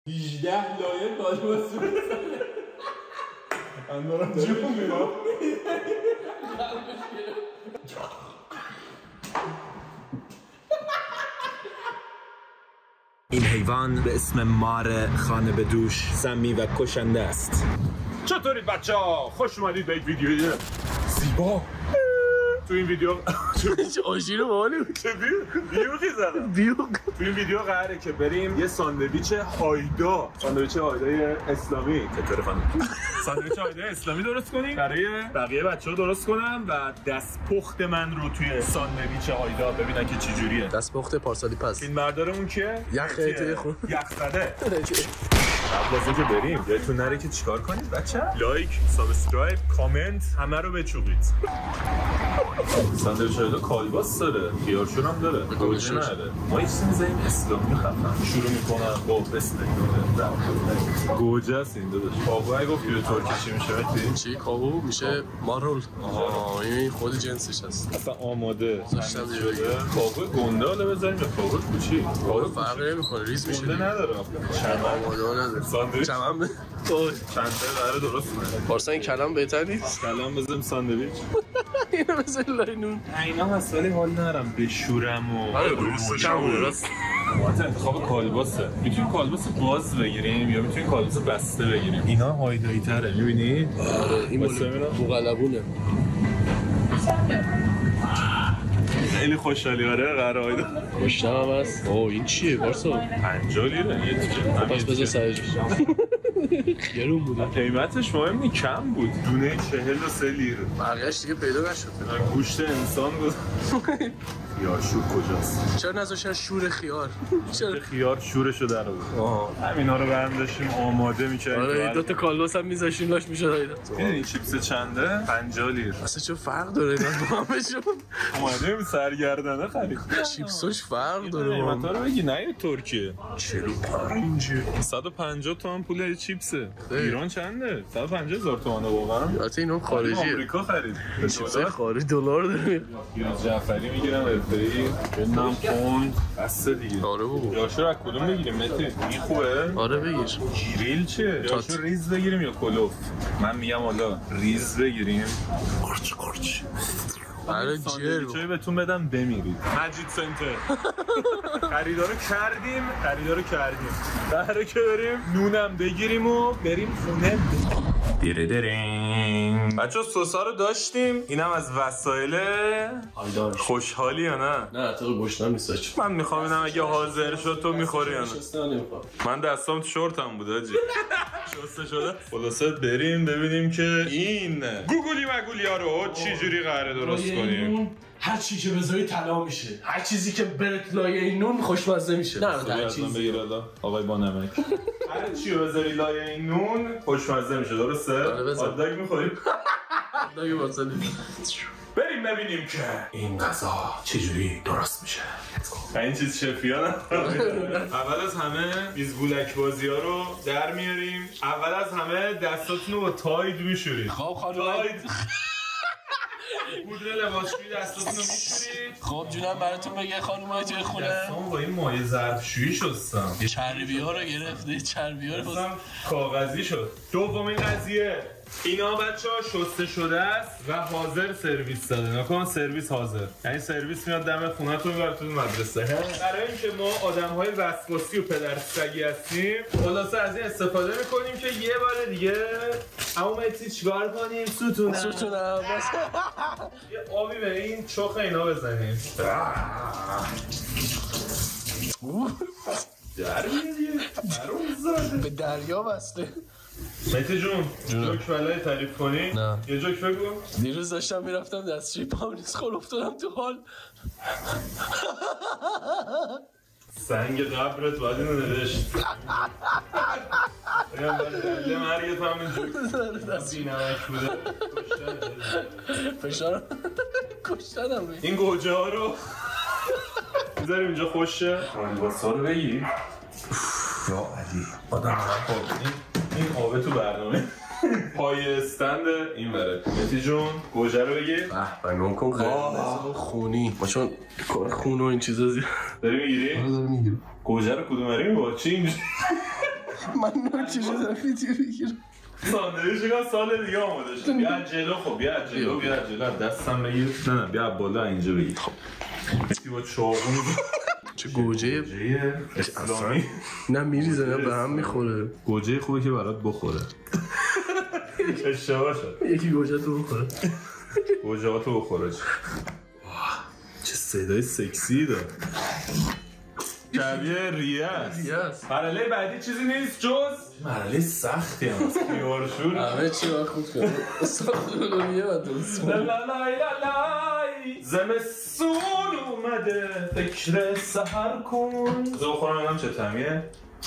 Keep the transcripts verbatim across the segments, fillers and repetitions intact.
هجده لایه کالباس می‌زنه. من دارم جون میرم. این حیوان به اسم مار خانه به دوش سمی و کشنده است. چطورید بچه ها؟ خوش اومدید به یک ویدیوی زیبا. تو این ویدیو آژیر رو باحالی بود. چه بیوقی زدم بیوق تو این ویدیو قراره که بریم یه ساندویچ هایدا ساندویچ هایدای اسلامی چطوره خانم؟ ساندویچ هایدای اسلامی درست کنیم برای بقیه بچه‌ها درست کنم و دست پخت من رو توی ساندویچ هایدا ببینن که چه جوریه. دست پخت پارسالی پس این بردارمون که یخ توی خون یخ زده. قبل از اینکه بریم یادتون نره که چیکار کنید بچه؟ لایک، سابسکرایب، کامنت همه رو بچوبید. ساندویچ هایدا کالباس داره، خیارشور هم داره، گوجه نداره. ما یه چیزی می‌ذاریم اسلامی خفن. شروع می‌کنم با بسمله. گوجه است این داداش. کاهو اگه گفت که ترکی چی میشه وقتی؟ چی کاهو میشه مارول. آها این خود جنسش هست. اصلا آماده. داشتم دیگه. کاهو گنده حالا بذاریم یا کاهو کوچیک. کاهو فرق نمی‌کنه ریز میشه. گنده نداره. چرا آماده نداره. ساندویچ چمن تو چند تا قراره درست کنه. پارسا این کلام بهتر نیست. کلام بزنیم ساندویچ. اینو بزن لای نون. اینا مسئله حال نرم بشورم و آره درست راست. وقتی انتخاب کالباسه میتونیم کالباس باز بگیریم یا میتونیم کالباس بسته بگیریم. اینا هایدایی تره میبینی؟ آره این بوقلبونه. خیلی خوشحالی آره قرار هایدا. خوشم هست. اوه این چیه پارسا؟ پنجاه لیره یه تیکه. پس بذار سرش. گرون بوده. قیمتش مهم نی کم بود. دونه چهل و سه لیر. بقیه‌اش دیگه پیدا نشد. گوشت انسان بود. خیار شور کجاست؟ چرا نذاشتن شور خیار؟ چرا خیار شورشو در آورد؟ همینا رو برام داشتیم آماده می‌کردیم. آره دو تا کالباس هم می‌ذاشتیم لاش می‌شد هایدا. این چیپس چنده؟ پنجاه لیر. اصلا چه فرق داره اینا با همشون؟ اومدیم سرگردنه خرید. چیپساش فرق داره. قیمتا رو بگی نه یه ترکیه. چهل و پنج صد و پنجاه تومن پول یه چیپسه. ایران چنده؟ صد و پنجاه هزار تومن واقعا. البته اینا خارجیه. آمریکا خرید. چیپسای خارجی دلار داره. پیاز جعفری میگیرم ارفعی. بنام پوند بس دیگه. آره بابا. یاشو از کدوم بگیریم متی؟ این خوبه؟ آره بگیر. گریل چیه؟ یاشو ریز بگیریم یا کلوف؟ من میگم حالا ریز بگیریم. قرچ قرچ. آره ساندویچای بهتون بدم بمیرید. مجید سنتر. خریدارو کردیم، خریدارو کردیم. قراره که بریم نونم بگیریم و بریم خونه. دیره دیرین. بچه‌ها سوسا رو داشتیم. اینم از وسایل هایدار. خوشحالی یا نه؟ نه تو گوشتم نیستش. من میخوام اینم اگه حاضر شد تو میخوری یا نه؟ نمیخوام. من دستام تو شورتم بود آجی. شسته شده. خلاصه بریم ببینیم که این گوگلی مگولیا رو چی جوری قراره درست کنیم. هر چی که بذاری طلا میشه. هر چیزی که بره لای این نون خوشمزه میشه. نه هر چیزی بگیر حالا آقای با نمک. هر چی رو بذاری لای این نون خوشمزه میشه درسته؟ هات داگ می‌خوریم. داگ واسه بریم ببینیم که این غذا چجوری درست میشه. این چیز شفیانه. اول از همه بیزبولک بازی ها رو در میاریم. اول از همه دستاتون رو با تاید میشورید. خب خانم تاید پودر لباسشویی دستاتون رو میشورید. خب جونم براتون بگه خانومای توی خونه دستام با این مایع ظرفشویی شستم. یه چربی ها رو گرفته چربی ها رو دستم کاغذی شد. دومین قضیه اینا بچه ها شسته شده است و حاضر سرویس داده. نکن سرویس حاضر یعنی سرویس میاد دم خونتون میبرتون مدرسه. برای اینکه ما آدم های وسواسی و پدر سگی هستیم خلاصه از این استفاده میکنیم که یه بار دیگه اما متی چیکار کنیم؟ ستونم ستونم یه آبی به این چخ اینا بزنیم. در میدیم به دریا بسته. مهدی جون جوک بلای تعریف کنی؟ نه. یه جوک بگو. دیروز داشتم میرفتم دستشویی پام نیست خور افتادم تو حال. سنگ قبرت باید اینو نوشت. بگم دلیل مرگت هم این جوک بی نمک بوده. فشار کشتنم. این گوجه ها رو بذاریم اینجا خوشه. کالباسا رو بگیر. یا علی آدم هم خوردیم. این آبه تو برنامه پای استند این بره. مهدی جون گوجه رو بگیر. به به نون کن خیلی خونی ما چون خون و این چیزا زیاد داری میگیری؟ آره داری میگیرم. گوجه رو کدوم بریم با چی اینجا من نوچه شدم ویدیو بگیرم. ساندویچ که سال دیگه آماده شد. بیا جلو خب بیا جلو بیا جلو دستم بگیر. نه نه بیا بالا اینجا بگیر. خب مسی با چاقو چه گوجه اسلامی نه میریزه نه به هم میخوره. گوجه خوبه که برات بخوره. اشتباه شد. یکی گوجه تو بخوره. گوجه ها تو بخوره. چه صدای سکسی داره. شبیه ریه است. مرحله بعدی چیزی نیست جز مرحله سختی هم است. خیارشور همه چی باید خود کنه. استادولومیه و دوست لا لا لا لا زمستون اومده فکر سحر کن. بذار بخورم اینم چه طعمیه.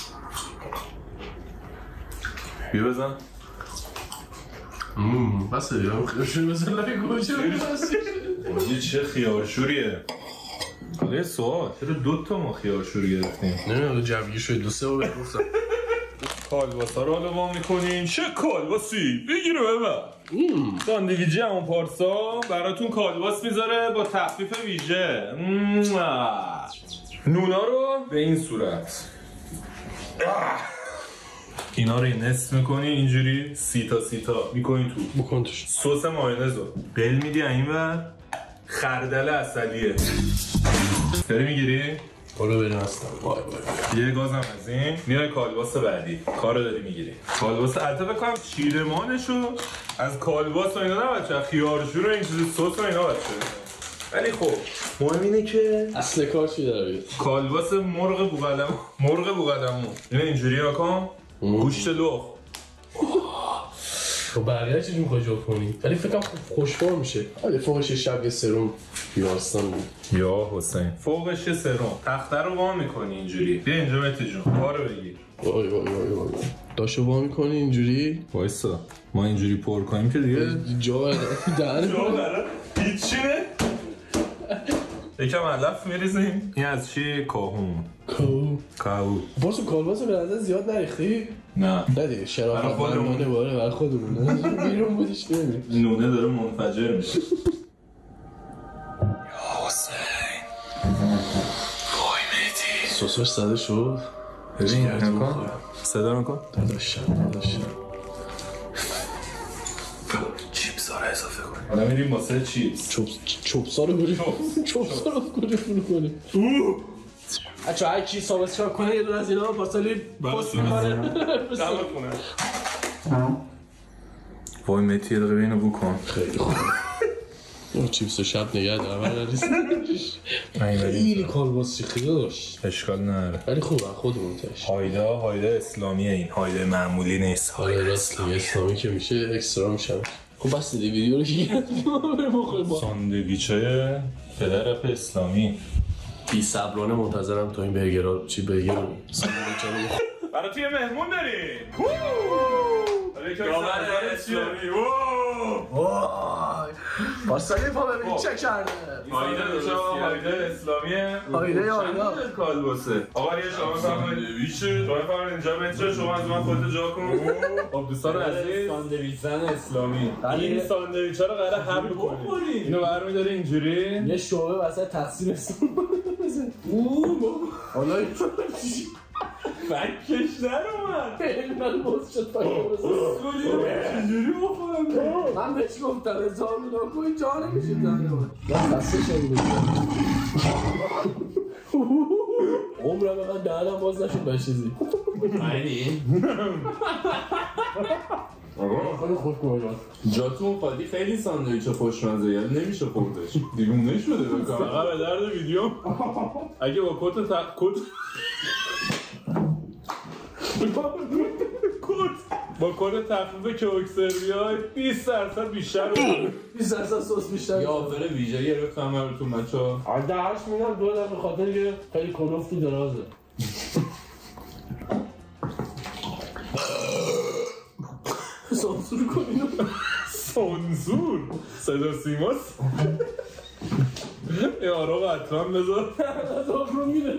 بیا بزن. مم بس دیگه خیارشور بزن لای گوجه گوجه چه خیارشوریه. حالا یه سوال چرا دو تا ما خیارشور گرفتیم؟ نمیدونم جمعی شد دو سه بار گفتم کالباسا رو حالا وا میکنیم. چه کالباسی؟ بگیره ببر. ساندویچی همون پارسا براتون کالباس میذاره با تخفیف ویژه. نونا رو به این صورت اینا رو نصف میکنی اینجوری سی تا سی تا میکنی تو بکن توش سس مایونز رو قل میدی اینور خردل عسلیه داری میگیری؟ برو بریم هستم وای وای یه گازم از این میای کالباس بعدی کارو داری میگیری. کالباس البته بکنم چیرمانشو از کالباس و اینا نباید چه خیارشور و این چیزی سس و اینا باید چه ولی خب مهم اینه که اصل کار چی داره بید؟ کالباس مرغ بوقلمون مرغ بوقلمون اینه اینجوری نکن گوشت لخ. خب بقیه چیزی میخوای جو کنی؟ ولی فکرم خوشبار میشه. ولی فوقش شب یه سرم بیارستان بود. یا حسین فوقش یه سرم تخته رو وا میکنی اینجوری. بیا اینجا مهدی جون پارو بگیر. وای وای وای وای داشو وا میکنی اینجوری وایسا ما اینجوری پر کنیم که دیگه جا برای دهن جا برای هیچی نه. یکم علف میریزیم. این از چی؟ کاهون کو کاهو. باسو کالباسو به نظر زیاد نریختی؟ نه نه دیگه شرافت مندانه باره برای خودمون بیرون بودیش نمیم نونه داره منفجر میشه. حسین وای مهدی سوسش زده شد ببین نکن صدا نکن داداشم داداشم چیپس ها رو اضافه کنیم. حالا میریم واسه چیپس. چوپسا رو بریم چوپسا رو کنیم فرو کنیم اچه هر چی ثابت شد کنه یه دون از اینا پارسالی پست میکنه دمت کنه. وای مهدی یه دقیقه اینو بکن. خیلی خوب اون چیپس شب نگه دارم خیلی کالباسی خیلی داشت اشکال نداره ولی خوبه خودمون تش هایده هایده اسلامیه این هایده معمولی نیست. هایده اسلامی اسلامی که میشه اکسترا میشه. خب بس دیگه ویدیو رو که بریم بخوریم با ساندویچای پدر رپ اسلامی. بی صبرانه منتظرم تا این برگر چی برگر رو ساندویچا رو بخوریم. برای توی مهمون داریم داور اسلامی. وای پارسالی پا ببین چه کرده. هایده داشتم هایده اسلامیه. هایده هایده کالباسه آقا یه شما ساندویچ شما فهمید اینجا بنتره شما از من خودت جا کن. خب دوستان عزیز ساندویچ زن اسلامی این ساندویچ ها رو قراره هم بکنیم. اینو برمی‌داری اینجوری یه شعبه وسط تقسیم اسم اوه حالا فکش در اومد خیلی من باز شد اسکولی رو چجوری بخورم. من بهش گفتم هزار رو نکنی جا نمیشه دهنه من من خسته شدیم عمرم من دهنم باز نشد به چیزی اینی خیلی خوش کنم جاتون خالی خیلی ساندویچ خوشمزه یاد نمیشه خوردش دیوونه شده بکنم. فقط به درد ویدیو اگه با کت تا کت کت با کد تخفیف کوکسر بیای بیست درصد بیشتر بده. بیست درصد سس بیشتر یا آفر ویژه گرفتم براتون بچه‌ها. ده هشت میلیون دلار به خاطر که خیلی کلوفتی درازه. سانسور کنیم. سانسور صدا سیماست. یه آرام اطرام بذار از آب رو میره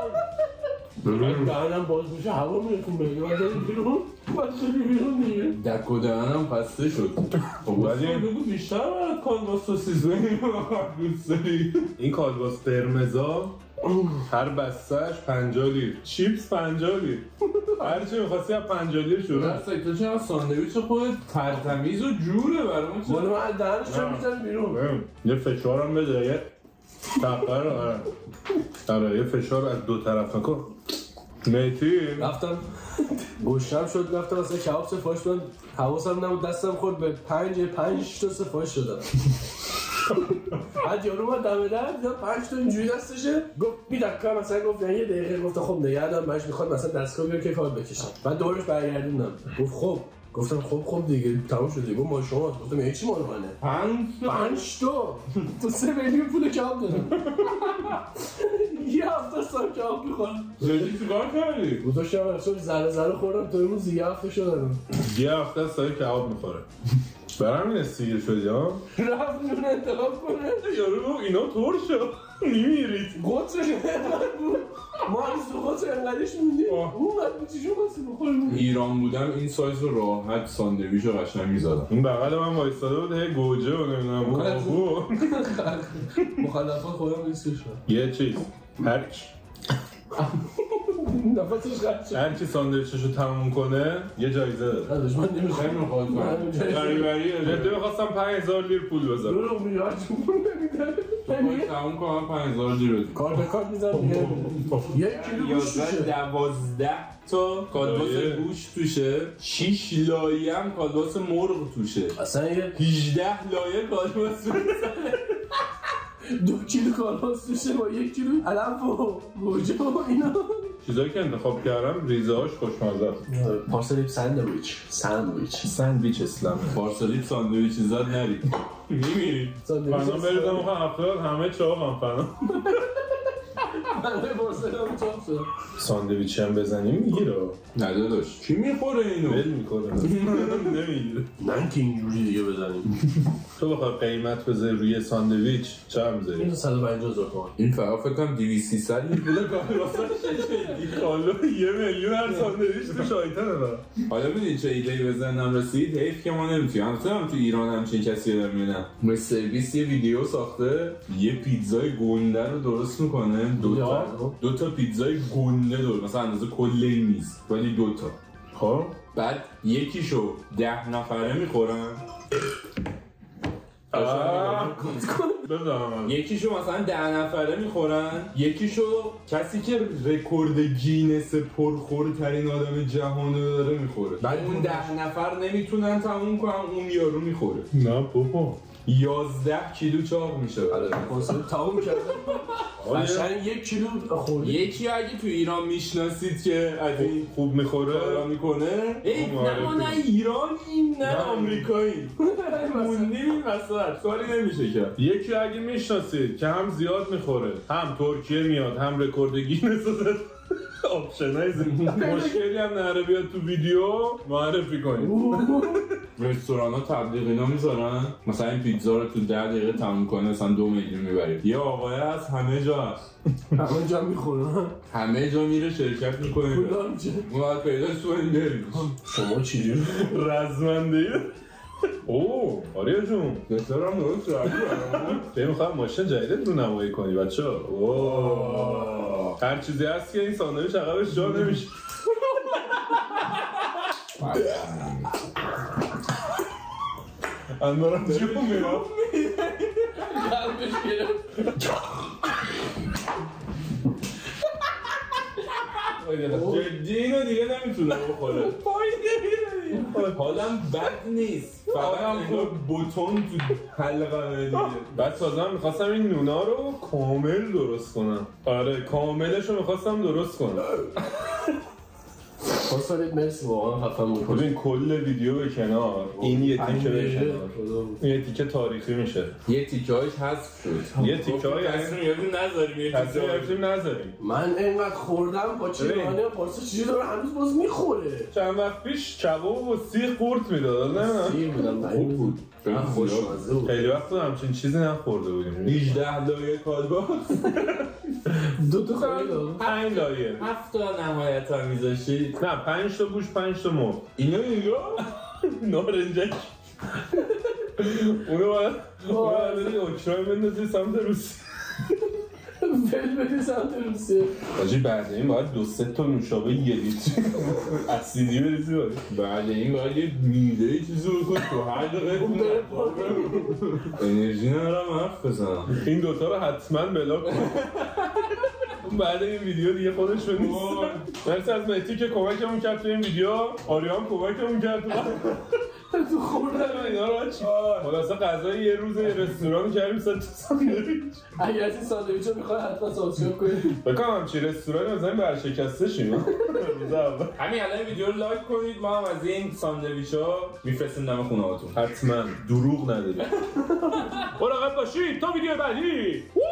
دهنم باز میشه هوا میره کن بگه باید بیرون باید بیرون دیگه دک و دهنم خسته شد. ولی بگو بیشتر برای کالباس و سیزوینی رو دوست داری. این کالباس قرمزا هر بستهش پنجاه لیر، چیپس پنجاه لیر. هر چی می‌خواستی از پنجاه لیر شروع. راستش تو چرا ساندویچ خودت ترتمیز و جوره برام چه؟ ولی من دهنش رو می‌ذارم بیرون. یه فشارم بده یه تپه رو آره. آره یه فشار از دو طرف نکن. میتی رفتم گوشتم شد رفتم اصلا کباب سفارش بدم حواسم نبود دستم خورد به پنج پنج تا سفارش دادم. بعد یارو من دم در دیدم پنج تا اینجوری دستشه گفت میدکم مثلا گفت یه دقیقه گفتم خب نگه دارم منش میخواد مثلا دستگاه بیار که کار بکشم. بعد دورش برگردوندم گفت خب گفتم خب خب دیگه تموم شد دیگه ما شما گفتم یه چی مال منه پنج پنج تا تو سه میلیون پول کباب دادم. یه هفته سال کباب میخورم. جدی چیکار کردی؟ گذاشتم اصلا ذره ذره خوردم تا امروز یه هفته شدم. یه هفته است داره کباب میخوره. برام این استیگه شدی ها؟ رفت نون انتخاب کنه یارو گفت اینا طور شد میمیرید. قطر بود ما هنوز تو قطر انقدرش موندیم اون بعد چیشون بسی بخوریم. ایران بودم این سایز رو راحت ساندویچ رو قشنگ میزدم. این بغل من وایستاده بود هی گوجه و نمیدونم بو مخلفات خودم ریسکش کنم یه چیز هرچی نفسش قد شد هرچی ساندویچش رو تموم کنه یه جایزه داد. نداشت من نمیخوام نمیخواد کنم غریبریه جدی میخواستم پنج هزار لیر پول بذارم. رو میاد چون پول نمیدن تموم کنم پنج هزار لیر بدیم. کار به کار میزن دیگه یک کیلو گوشت توشه دوازده تا کالباس گوشت توشه شش لایه هم کالباس مرغ توشه اصلا یه هجده لایه کالباس توشه دو کیلو کالباس توشه با یک کیلو علف و گوجه و اینا چیزایی که انتخاب کردم ریزه‌هاش خوشمزه است. پارسلیپ ساندویچ ساندویچ ساندویچ اسلام پارسلیپ ساندویچ زاد نری میمیری. فنا بریزم میخوام افراد همه چاقم فنا من پارسلیپ چاپ شد ساندویچ هم بزنیم میگیره. نه داداش کی میخوره اینو؟ ول میکنه نمیگیره. من که اینجوری دیگه بزنیم تو بخوای قیمت بذاری روی ساندویچ چه میذاری؟ این صد و پنجاه هزار تومان این فقط فکر کنم دویست سیصد پول کار واسه حالا یه میلیون هر ساندویچ توش آیتمه. حالا ببین چه ایده‌ای بزنم رسید حیف که ما نمیتونیم. البته تو ایران هم چه کسی دارم میبینم ما سرویس یه ویدیو ساخته یه پیتزای گنده رو درست میکنه دو تا دو تا پیتزای گنده درست مثلا اندازه کل این میز ولی دو تا خب بعد یکیشو ده نفره میخورن یکیشو مثلا ده نفره میخورن یکیشو کسی که رکورد گینس پرخورترین آدم جهان داره میخوره بعد اون ده نفر نمیتونن تموم کنن اون یارو میخوره. نه بابا یازده کیلو چاق میشه. آره کنسرت تموم کرده قشنگ یک کیلو خورد. یکی اگه تو ایران میشناسید که از این خوب میخوره کارا میکنه ای نه ما نه ایرانیم نه آمریکایی موندیم این وسط کاری نمیشه کرد. یکی اگه میشناسید که هم زیاد میخوره هم ترکیه میاد هم رکورد گینس زد آپشنای مشکلی هم نره بیاد تو ویدیو معرفی کنید. رستوران ها تبلیغ اینا میذارن مثلا این پیتزا رو تو ده دقیقه تموم کنه مثلا دو میلیون میبرید. یه آقای هست همه جا هست همه جا میخوره همه جا میره شرکت میکنه ما باید پیداش کنیم بریم. شما چیزی رزمنده اوه آریا جون بهتر هم درست شد تو میخوام ماشین جدیدت رو نمایی کنی بچه ها. اوه هر چیزی هست که این ساندویچ عقبش جا نمیشه. اندارم جیبو میرم قلبش گرفت جدی اینو دیگه نمیتونه بخوره حالم بد نیست فقط انگار بوتون تو حلقه دیگه. بعد سازم میخواستم این نونا رو کامل درست کنم. آره کاملش رو میخواستم درست کنم. پاسالیت مرسی واقعا خفن بود. ببین کل ویدیو به کنار این یه تیکه به کنار این یه تیکه تاریخی میشه. یه تیکه هایش حذف شد. یه تیکه های تصمیم گرفتیم نذاریم یه تیکه گرفتیم نذاریم. من اینقدر خوردم با چی رانه پارسا چیزی داره هنوز باز میخوره. چند وقت پیش کباب و سیخ قورت میداد نه؟ سیر بودم خوب بود. خوشمزه بود. خیلی وقت همچین چیزی نخورده بودیم. هجده لایه کالباس دو تا خورید پنج لایه هفت تا نهایتا میذاشی. نه پنج تا گوش پنج تا مرغ اینو نگاه نارنجک اونو باید اونو باید بری اوکراین بندازی سمت روسی هل بده سمت روسیه. آجی بعد این باید دو سه تا نوشابه یه لیتر اسیدی بریزی باید. بعد این باید یه میده چیزی رو کنی تو هر دقیقه انرژی ندارم حرف بزنم. این دوتا رو حتما بلاک کن. بعد این ویدیو دیگه خودش رو نیست. مرسی از مهدی که کمکمون کرد تو این ویدیو. آریان کمکمون کرد تو خوردن اینا رو چی؟ خلاصه غذای یه روز یه رستوران کردیم ست ساندویچ. اگه از این ساندویچ رو میخوای حتما سابسکرایب کنید. بکنم همچی رستورانی بزنیم برشکسته شیم روز اول. همین الان ویدیو رو لایک کنید، ما هم از این ساندویچ ها میفرستیم دم خونه هاتون. حتما دروغ ندارید. مراقب باشید تا ویدیو بعدی.